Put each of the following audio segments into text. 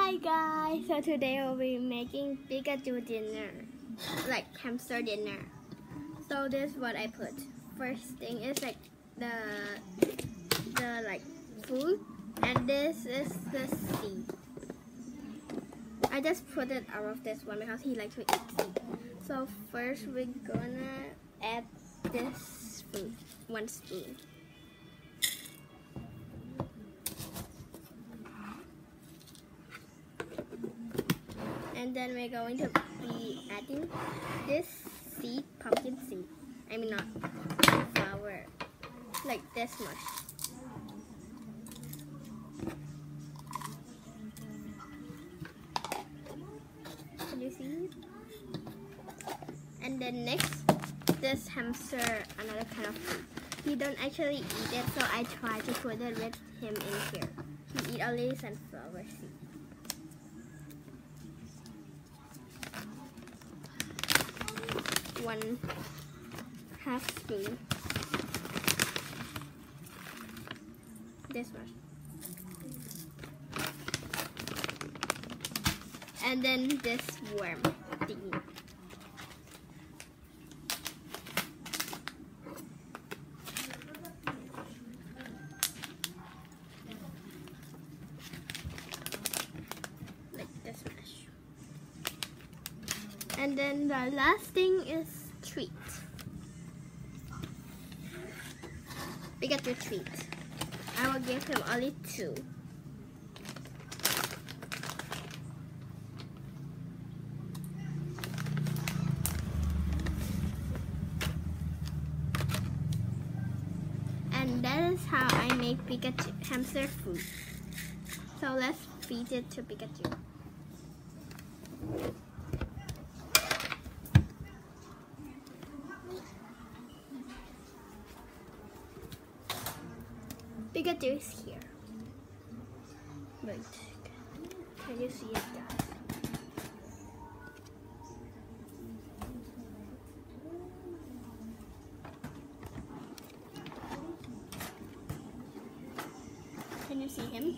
Hi guys, so today we'll be making Pikachu dinner, like hamster dinner. So this is what I put. First thing is like the like food, and this is the seed. I just put it out of this one because he likes to eat seed. So first we're gonna add this food, 1 spoon. And then we're going to be adding this seed, pumpkin seed. I mean not flour, like this much. Can you see? And then next, this hamster, another kind of food. He don't actually eat it, so I try to put it with him in here. He eats only sunflower seed. One half spoon. This much. And then this worm thingy. Like this much. And then the last thing is treat. Pikachu treat. I will give him only 2. And that is how I make Pikachu hamster food. So let's feed it to Pikachu. Pikachu is here. Wait, can you see it, guys? Can you see him?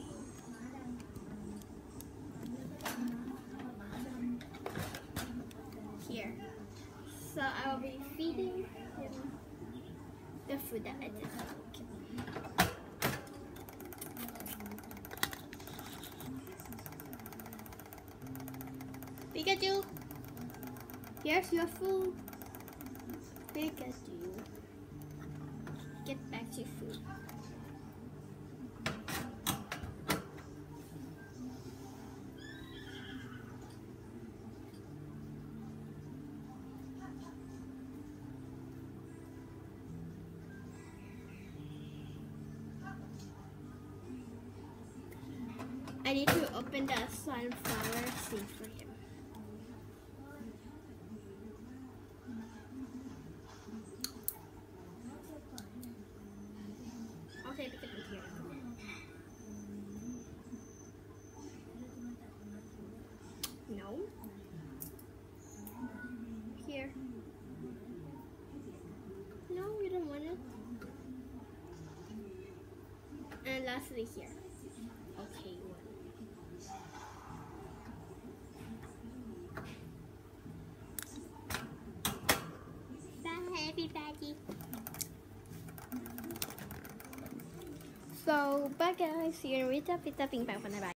Here. So I will be feeding him the food that I just cooked. Pikachu, here's your food. Pikachu, get back to food. I need to open the sunflower seed for him. Okay, pick it up here. No. Here. No, you don't want it. And lastly here. Okay, bye everybody. So, bye guys. See you later. Pita ping pong. Bye bye.